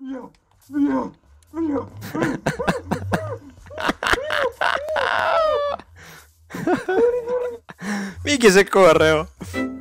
Via, via, via. Minchia se corre, oh.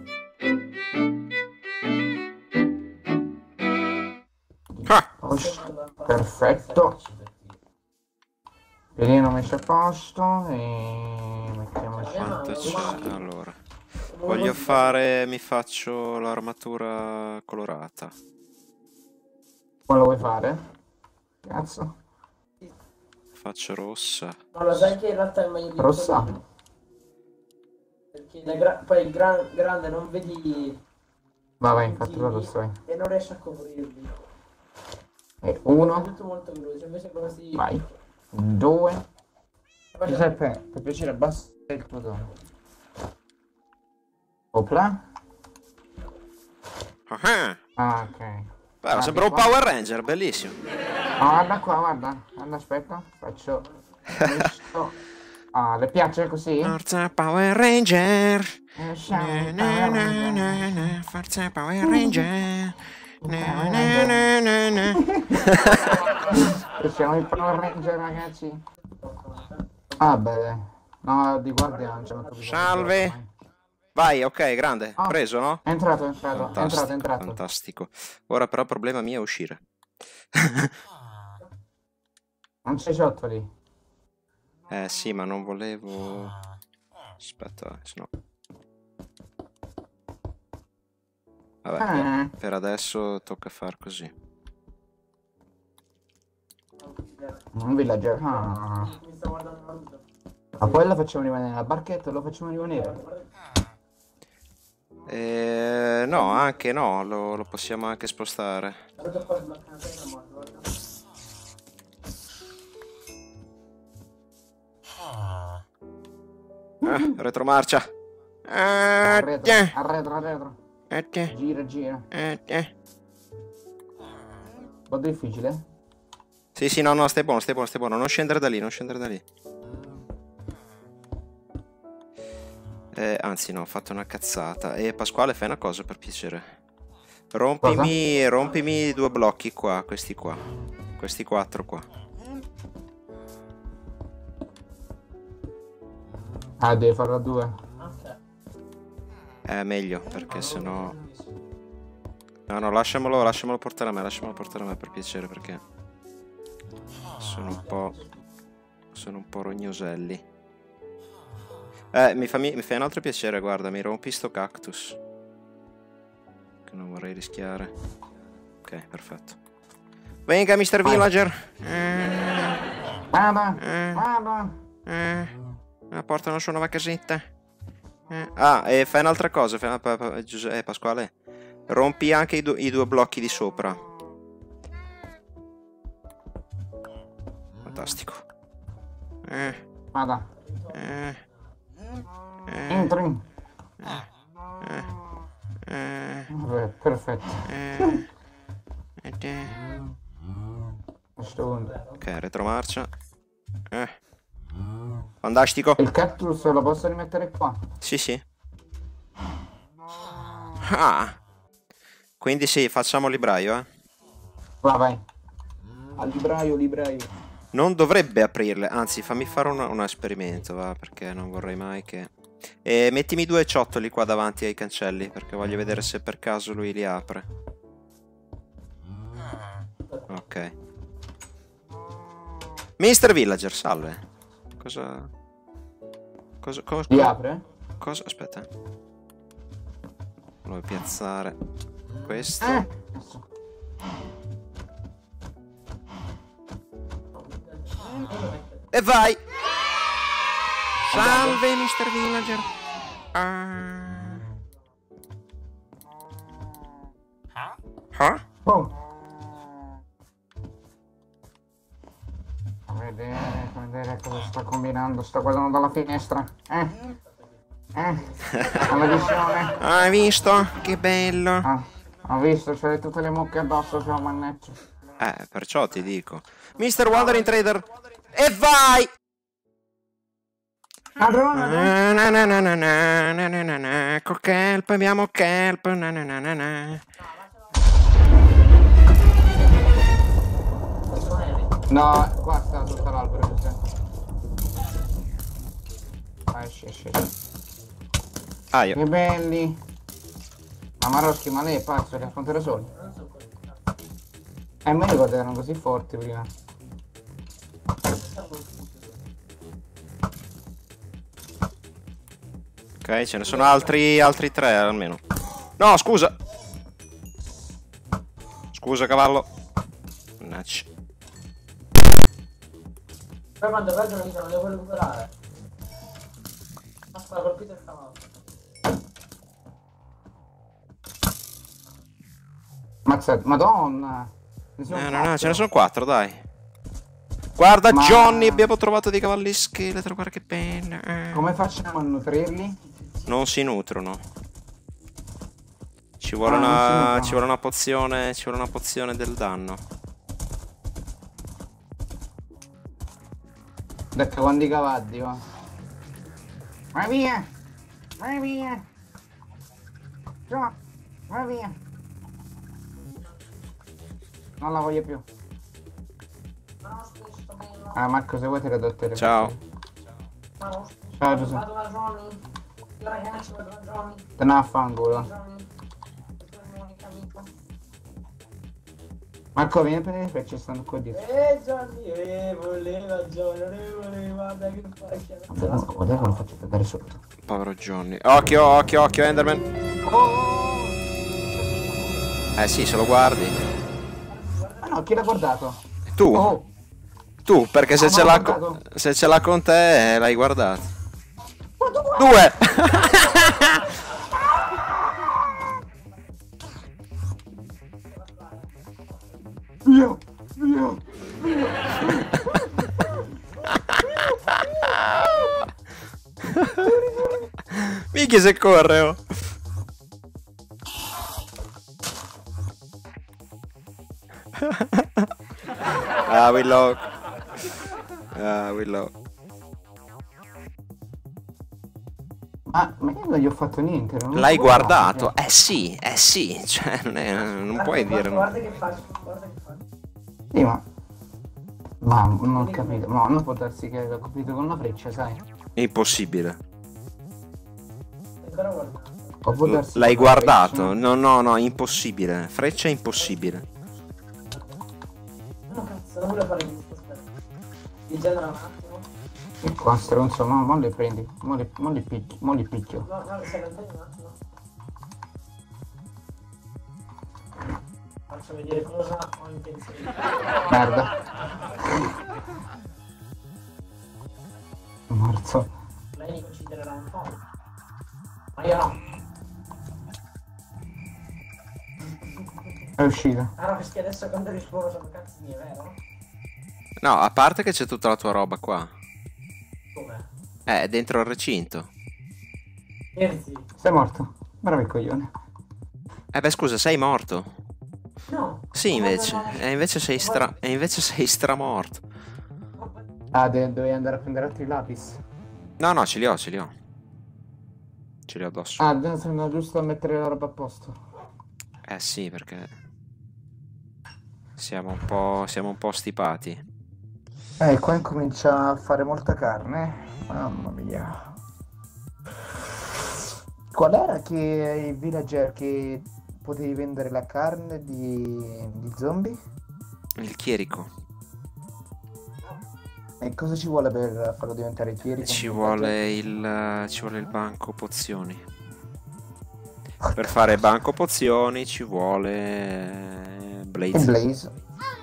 Ah. Perfetto. Piedino messo a posto e mettiamoci. Allora, voglio fare, mi faccio l'armatura colorata. Come lo vuoi fare? Cazzo. Faccio rossa. No, lo sai che in realtà è meglio di Rossa. perché poi il grande non vedi Vai, infatti la rossa vai. e non riesci a coprirli. E È uno. tutto molto veloce, invece così. Vai. 2. Giuseppe, per piacere abbassa il tuo tono. Opla. Ah, ok. Beh, sembra un Power Ranger, bellissimo. Ah, guarda qua, guarda. Guarda, aspetta. Faccio questo. Ah, le piace così? Forza Power Ranger. Siamo Na, na, na, na, Forza Power Ranger. Na, na, na, na, na. Siamo i Power Ranger, ragazzi. Ah, beh. No, di guardia non c'è molto bisogno. Salve. Vai, ok, grande. Ah. Preso, no? È entrato, è entrato. Fantastico, È entrato. fantastico. Ora però il problema mio è uscire. Non c'è sotto lì. Sì, ma non volevo... Aspetta, sennò... Vabbè, per adesso tocca far così. Un villager. Ah. Mi sto guardando la luce. Ma poi lo facciamo rimanere nella barchetta, lo facciamo rimanere. No, anche no, lo possiamo anche spostare. Guarda qua sblocca una pena morta, guarda. Retromarcia. Arretro, arretro. Gira, gira. Un po' difficile? Sì, sì, no, no, stai buono, stai buono, stai buono. Non scendere da lì, non scendere da lì. Anzi, no, ho fatto una cazzata. Pasquale, fai una cosa per piacere. Rompimi 2 blocchi qua, questi qua. Questi 4 qua. Ah, devi farlo a 2. Ok. È meglio, perché sennò... No, no, lasciamolo portare a me, per piacere, perché... Sono un po' rognoselli. Mi fai un altro piacere, guarda, mi rompi sto cactus. Che non vorrei rischiare. Ok, perfetto. Venga, Mr. Villager. Vada, vada. Portano su una nuova casetta. E fai un'altra cosa, Pasquale. Rompi anche i 2 blocchi di sopra. Fantastico. Vada. Entri. Vabbè, perfetto. Ok, retromarcia. Fantastico. Il cactus lo posso rimettere qua? Sì, sì. Ah. Quindi sì, facciamo libraio, Vai. Al libraio. Non dovrebbe aprirle, anzi fammi fare un esperimento, va, perché non vorrei mai che... E mettimi 2 ciottoli qua davanti ai cancelli, perché voglio vedere se per caso lui li apre. Ok. Mr. Villager, salve. Cosa... Li apre? Cosa... Aspetta. Volevo piazzare questo. E vai! Salve, Mr. Villager. Oh. Vedere cosa sta combinando, sta guardando dalla finestra. La visione. Hai visto? Che bello. Ho visto, c'hai tutte le mucche addosso, c'ho manneccio. Perciò ti dico. Mr. Wandering Trader. E vai! Ecco kelp, abbiamo kelp. No, qua sta sotto l'albero, Giuseppe. Ah, esci. Ah, io. Che belli. Ma Maroschi, ma lei è pazzo, li affronta da soli. Non so quello. Mi ricordo che erano così forti prima. Ok, ce ne sono altri 3 almeno. No, scusa. Scusa, cavallo. Mannaggia. Poi quando vedo mi dicono devo recuperare. Aspetta, colpito il cavallo. Mazza, madonna. Ne sono No, quattro. ce ne sono 4, dai. Guarda, Ma- Johnny, abbiamo trovato dei cavalli scheletro, guarda che pena. Come facciamo a nutrirli? Non si nutrono. Ci vuole non si una. nutrono. Ci vuole una pozione. Ci vuole una pozione del danno. Detto quando i cavalli, va. Vai via! Vai via! Già! Vai via! Non la voglio più. Ah, Marco, se vuoi te le do te le Ciao. Ciao, Giuseppe. Vado da Johnny. Io ragazzi vado da Johnny. Te ne affanculo. Johnny. Questo è il mio unico amico. Marco, vieni a prendere le frecce, stanno qua dietro. Johnny, voleva Johnny, non ne voleva, guarda che faccia. Guarda che lo faccio cadere sotto. Povero Johnny. Occhio, Enderman. Sì, se lo guardi. Ah no, chi l'ha guardato? Tu. Oh! Tu, perché se Ah, ce non l'ha l'ho guardato. se ce l'ha con te, l'hai guardato. Guarda qua! 2. Via! Via! Minchia se corre, oh. Willow. Willow. Ma io non gli ho fatto niente. non L'hai ho guardato, guardato? Sì, cioè, non puoi dire no. Guarda che faccio, guarda che faccio. Sì, ma non ho capito. No, non può darsi che l'ho colpito con una freccia, sai? È impossibile. Ancora guarda. O può darsi L'hai con una guardato? freccia. No, impossibile. Freccia è impossibile. No cazzo, non volevo fare questo, aspetta. Rigenera un attimo. E qua stronzo, mo li prendi. Mo li picchio. No, si allontani un attimo. Faccio vedere cosa ho intenzione. Merda. Morto. Lei mi considererà un po'. Ma io no. È uscita. Ah no, perché adesso quando rispondo sono cazzi miei, vero? No, a parte che c'è tutta la tua roba qua. Come? È dentro il recinto. Scherzi? Sei morto. Bravo il coglione. Beh, scusa, sei morto. No. Sì, invece. E invece sei stramorto. Ah, dovevi andare a prendere altri lapis. No, ce li ho. Ce li ho addosso. Ah, sono giusto a mettere la roba a posto. Sì, perché siamo un po' stipati. Qua incomincia a fare molta carne. Mamma mia. Qual era che il villager che potevi vendere la carne di zombie? Il chierico. E cosa ci vuole per farlo diventare chierico? Ci vuole il banco pozioni. Per fare banco pozioni ci vuole Il Blaze. Blaze.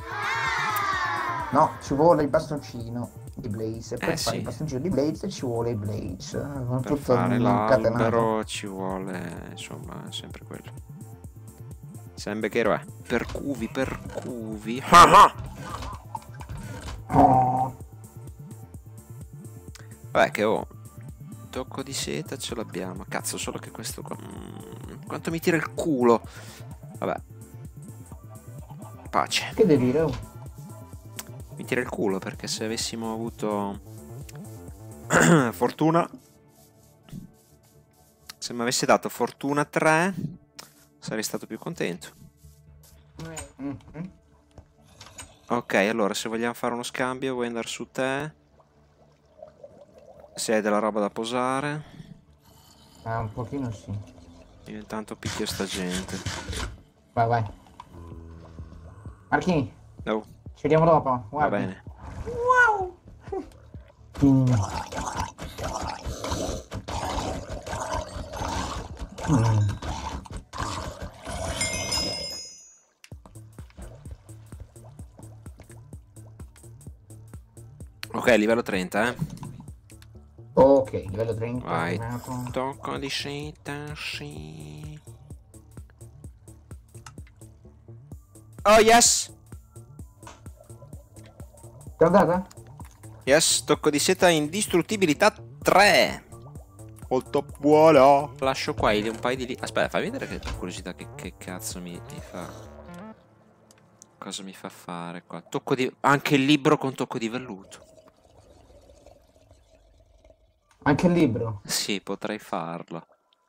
No, ci vuole il bastoncino di Blaze. E per Sì. fare il bastoncino di Blaze ci vuole il Blaze. Per Tutto fare incatenato. l'albero ci vuole, insomma, sempre quello. Sembra che ero per cuvi. Oh. Vabbè che tocco di seta ce l'abbiamo. Cazzo, solo che questo qua quanto mi tira il culo. Vabbè. Pace. Che devi dire? Oh? Mi tira il culo perché se avessimo avuto fortuna, se mi avessi dato fortuna 3 sarei stato più contento. Ok, allora se vogliamo fare uno scambio vuoi andare su te? Se hai della roba da posare. Un pochino sì. Io intanto picchio sta gente. Vai, vai. Marchini, Oh, ci vediamo dopo. va Guarda. bene. Wow. Mm. Mm. Ok, livello 30, eh. Ok, livello 30. Vai. arrivato. Tocco di seta, sì. Oh, yes! Ti ho data? Yes, tocco di seta indistruttibilità 3. Molto buono. Lascio qua un paio di lì. Aspetta, fai vedere che per curiosità che cazzo mi fa. Cosa mi fa fare qua? Tocco di... Anche il libro con tocco di velluto. Anche il libro. Sì, potrei farlo.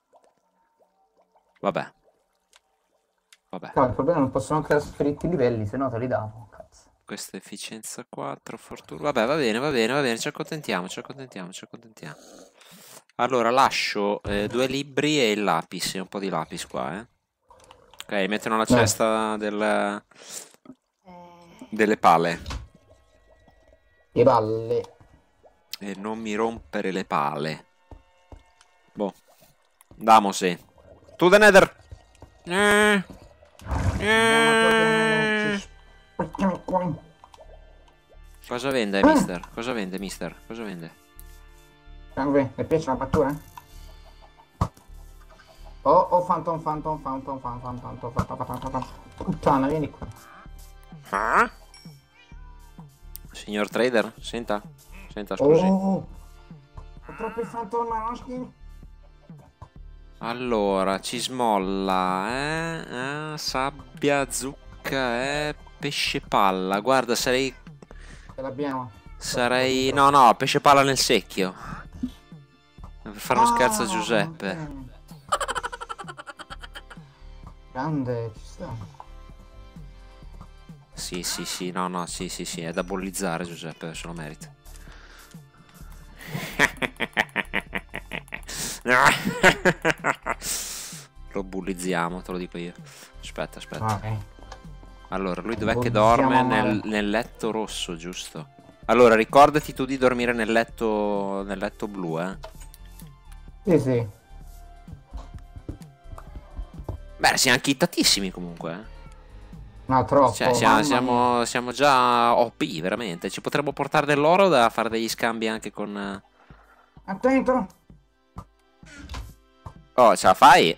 Vabbè. Vabbè. No, il problema è che non possono trasferirti i livelli, se no te li davo. Cazzo. Questa è efficienza 4, fortuna. Vabbè, va bene, va bene, va bene. Ci accontentiamo, ci accontentiamo, ci accontentiamo. Allora, lascio 2 libri e il lapis. E un po' di lapis qua, eh. Ok, metto nella cesta delle pale. Le palle. E non mi rompere le pale. Boh. Andiamoci. To the nether. Cosa vende, mister? Cosa vende, mister? Cosa vende? Sangue, le piace la battura? Oh, Phantom. Puttana, vieni qua. Ah? Signor trader, senta. Senta, scusi. Oh, ho troppi Phantom manoschi. Allora, ci smolla, sabbia, zucca, pesce palla. Guarda, sarei... Ce l'abbiamo. No, pesce palla nel secchio. Per fare uno scherzo a Giuseppe. Ok. Grande, ci sta. Sì, no, sì, è da bollizzare Giuseppe, se lo merita. Lo bullizziamo, te lo dico io. Aspetta. Ok. Allora, lui dov'è che Bullizziamo dorme? male. Nel letto rosso, giusto? Allora, ricordati tu di dormire nel letto blu, eh. Sì. Beh, siamo anche hittatissimi comunque, eh. No, troppo. Cioè, siamo già OP, veramente. Ci potremmo portare dell'oro da fare degli scambi anche con... Attento. Oh, ce la fai?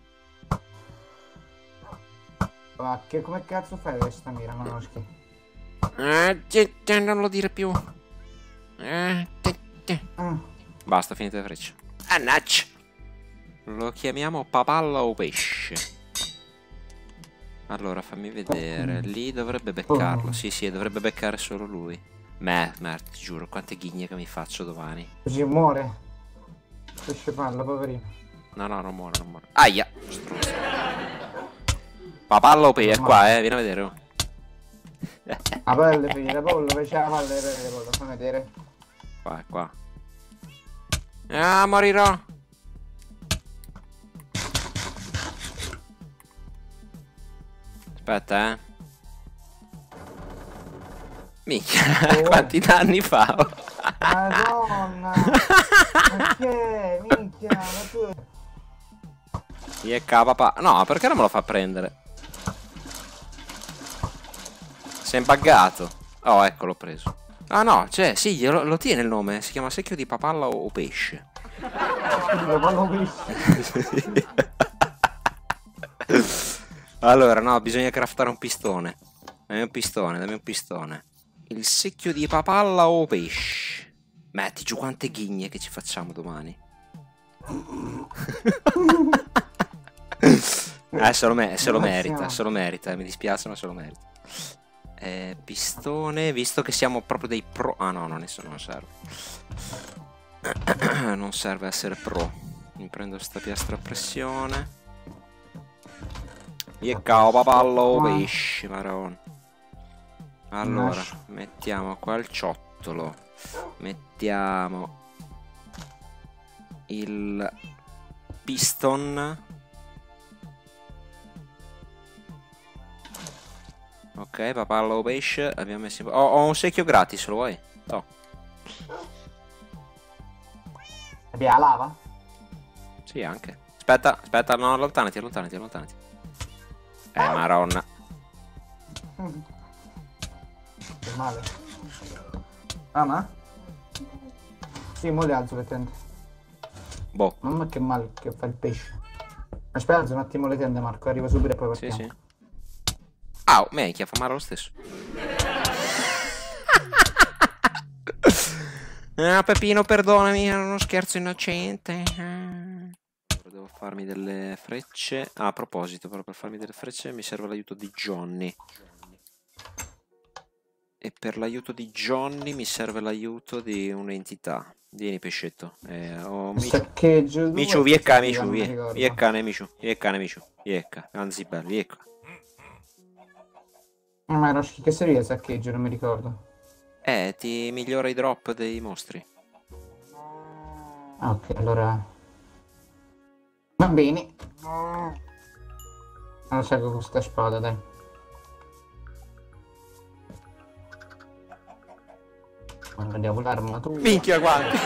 Ma che come cazzo fai questa mira, manoschi? Non lo dire più. Basta, finite le frecce. Annaccia. Lo chiamiamo papalla o pesce. Allora, fammi vedere. Lì dovrebbe beccarlo. Sì, dovrebbe beccare solo lui. Merda, ti giuro, quante ghigne che mi faccio domani. Così muore. Pesce palla, poverino. No, non muore. Aia! Struzzo. Papalla o pesce? È qua, vieni a vedere. Oh. La pelle, figlia, la pollo, invece la palla le pollo, fammi vedere. Qua, è qua. Ah, morirò! Aspetta, Minchia, quanti danni fa? Madonna! Perché? Minchia, ma tu... Papà. No, perché non me lo fa prendere? Sei buggato. Oh, ecco, l'ho preso. Ah no, cioè, sì, lo tiene il nome. Si chiama secchio di papalla o pesce. Allora, no, bisogna craftare un pistone. Dammi un pistone. Il secchio di papalla o pesce? Metti giù quante ghigne che ci facciamo domani. Se lo merita, mi dispiace, ma se lo merita. Pistone, visto che siamo proprio dei pro... Ah no, non serve. Non serve essere pro. Mi prendo sta piastra a pressione. E cavo papallo pesce, marron. Allora, Nasce. mettiamo qua il ciottolo. Mettiamo il piston. Ok, papallo pesce. Abbiamo messo. Ho un secchio gratis, lo vuoi? No. Abbiamo la lava? Sì, anche. Aspetta, aspetta, no, allontanati, allontanati, allontanati. Maronna. Che male. Ah, ma? Sì, mo le alzo le tende. Boh. Mamma che male che fa il pesce. Aspetta, alzo un attimo le tende, Marco. Arrivo subito e poi Sì, partiamo. sì. Au, minchia, fa male lo stesso. Ah, Peppino, perdonami, era uno scherzo innocente. Devo farmi delle frecce. Ah, a proposito, però per farmi delle frecce mi serve l'aiuto di Johnny. E per l'aiuto di Johnny mi serve l'aiuto di un'entità. Vieni, pescetto. Micio. Saccheggio 2. Micio, viecca, Micio, non mi vie. ricordo. Viecca, Micio. Viecca, Micio. Viecca. Anzi, bello, viecca. Ma era che serviva il saccheggio, non mi ricordo. Ti migliora i drop dei mostri. Ah, ok, allora... Va bene. Allora salgo con questa spada, dai. Andiamo l'armatura. Minchia, guarda.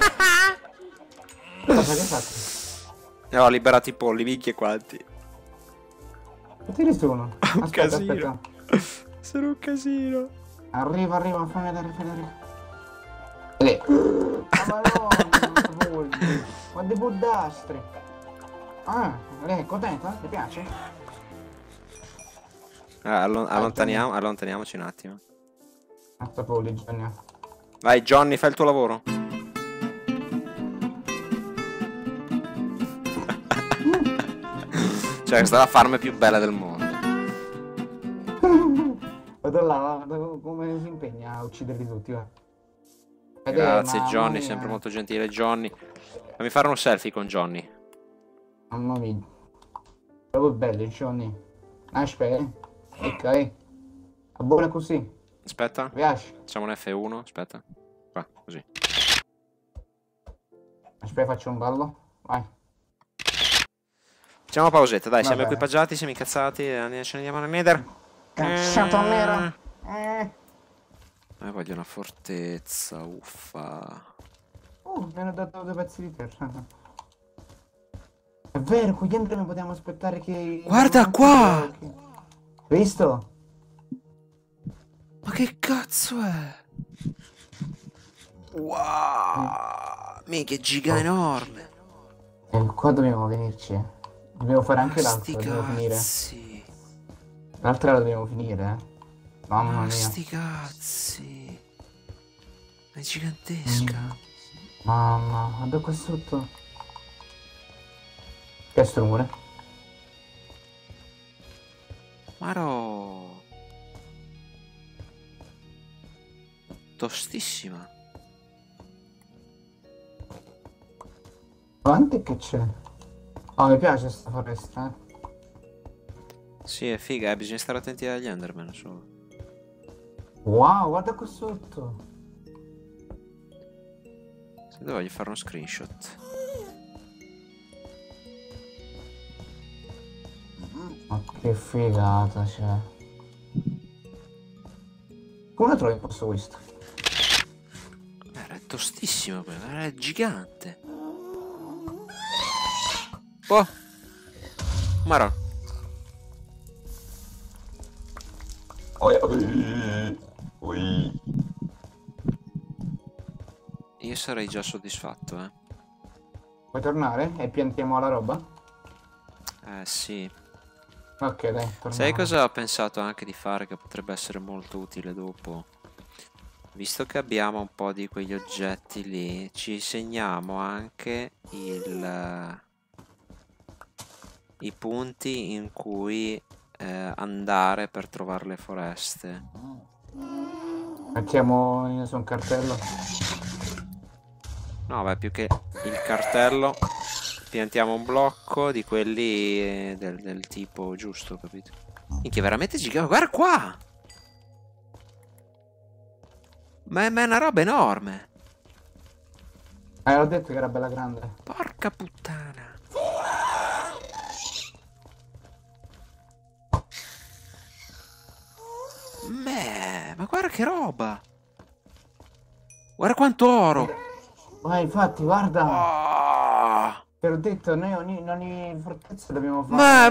Cosa che hai fatto? Ho liberato i polli, minchia quanti. Quanti ne sono? Un Aspetta, casino. aspetta. Sono un casino. Arriva, fammi vedere, lì. Ma no, ma dei buddastri. Ah, lei è contenta? Ti piace? Allontaniamoci un attimo. Aspetta, polli, Gianni. Vai, Johnny, fai il tuo lavoro. Cioè, questa è la farm più bella del mondo. Vado là, guarda come si impegna a ucciderli tutti, va. Grazie, Mamma Johnny, mia. sempre molto gentile. Johnny, fammi fare uno selfie con Johnny. Mamma mia. Proprio bello, Johnny. Aspetta, ok. Va buono così. Aspetta, Mi piace. facciamo un F1. Aspetta, qua, così. Aspetta, faccio un ballo. Vai. Facciamo una pausetta, dai, siamo Vabbè. equipaggiati, siamo incazzati, ce ne andiamo nel Nether. Cazzato nero. Voglio una fortezza, uffa. Mi hanno dato 2 pezzi di terra. È vero, qui dentro non potevamo aspettare che... Guarda qua! Visto? Ma che cazzo è? Wow! Mica giga enorme. Qua dobbiamo venirci. Dobbiamo fare anche l'altro, Sti dobbiamo finire. cazzi. L'altra la dobbiamo finire, Mamma mia. Sti cazzi. È gigantesca. Mamma, guarda qua sotto. Che è sto rumore? Maro. Tostissima. Quanti che c'è? Oh, mi piace sta foresta, Sì, è figa, bisogna stare attenti agli Enderman solo. Wow, guarda qua sotto. Se devo voglio fare uno screenshot. Ma che figata c'è. Come la trovi in posto questo? Era tostissimo quello, era gigante. Oh! Maro. Io sarei già soddisfatto, Vuoi tornare e piantiamo la roba? Sì. Ok, dai, torniamo. Sai cosa ho pensato anche di fare che potrebbe essere molto utile dopo? Visto che abbiamo un po' di quegli oggetti lì, ci segniamo anche i punti in cui andare per trovare le foreste. Mettiamo su un cartello. No, beh, più che il cartello, piantiamo un blocco di quelli del tipo giusto, capito? Minchia, veramente gigante. Guarda qua! Ma è una roba enorme. L'ho detto che era bella grande. Porca puttana. Ma guarda che roba. Guarda quanto oro. Ma infatti, guarda. Oh. Te l'ho detto, noi ogni fortezza dobbiamo fare.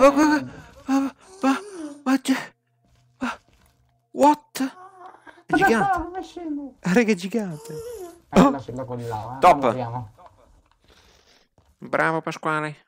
What? È gigante. Raga, è gigante. Lasciala con là, Top. moriamo. Bravo Pasquale.